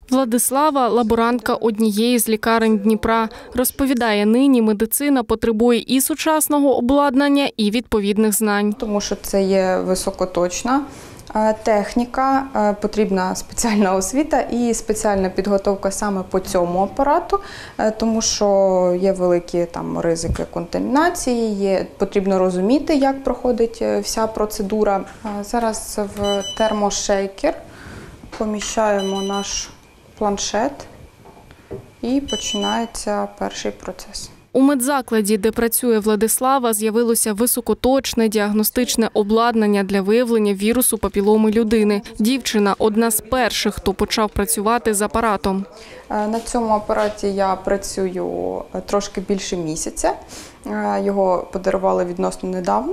Владислава – лаборантка однієї з лікарень Дніпра. Розповідає, нині медицина потребує і сучасного обладнання, і відповідних знань. Тому що це є високоточна техніка, потрібна спеціальна освіта і спеціальна підготовка саме по цьому апарату, тому що є великі ризики контамінації, потрібно розуміти, як проходить вся процедура. Зараз в термошейкер поміщаємо наш планшет і починається перший процес. У медзакладі, де працює Владислава, з'явилося високоточне діагностичне обладнання для виявлення вірусу папіломи людини. Дівчина – одна з перших, хто почав працювати з апаратом. На цьому апараті я працюю трошки більше місяця. Його подарували відносно недавно,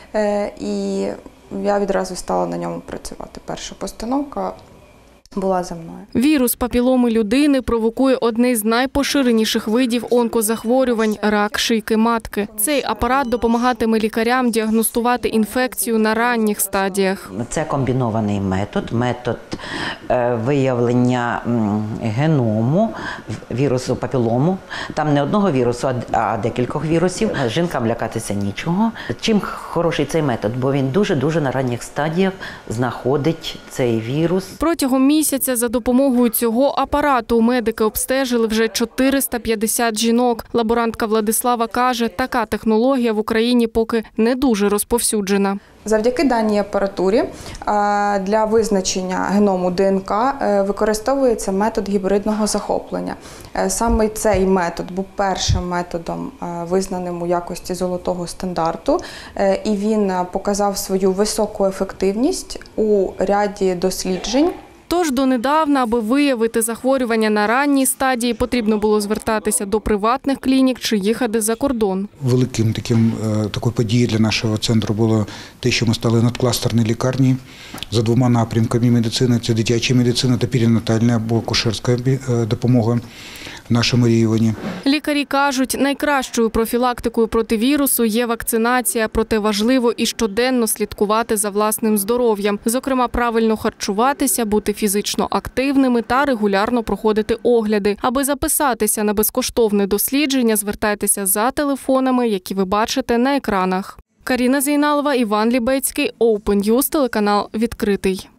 і я відразу стала на ньому працювати. Перша постановка була за мною. Вірус папіломи людини провокує одне з найпоширеніших видів онкозахворювань – рак шийки матки. Цей апарат допомагатиме лікарям діагностувати інфекцію на ранніх стадіях. Це комбінований метод виявлення геному вірусу папілому. Там не одного вірусу, а декількох вірусів. Жінкам лякатися нічого. Чим хороший цей метод? Бо він дуже-дуже на ранніх стадіях знаходить цей вірус. Протягом місяця за допомогою цього апарату медики обстежили вже 450 жінок. Лаборантка Владислава каже, така технологія в Україні поки не дуже розповсюджена. Завдяки даній апаратурі для визначення геному ДНК використовується метод гібридного захоплення. Саме цей метод був першим методом, визнаним у якості золотого стандарту, і він показав свою високу ефективність у ряді досліджень. Тож донедавна, аби виявити захворювання на ранній стадії, потрібно було звертатися до приватних клінік чи їхати за кордон. Такою подією для нашого центру було те, що ми стали надкластерною лікарні за двома напрямками медицини. Це дитяча медицина та перинатальна або акушерська допомога в нашому регіоні. Лікарі кажуть, найкращою профілактикою проти вірусу є вакцинація, проте важливо і щоденно слідкувати за власним здоров'ям. Зокрема, правильно харчуватися, бути фізично активними та регулярно проходити огляди. Аби записатися на безкоштовне дослідження, звертайтеся за телефонами, які ви бачите на екранах. Каріна Зейналова, Іван Лібецький, Open News, телеканал «Відкритий».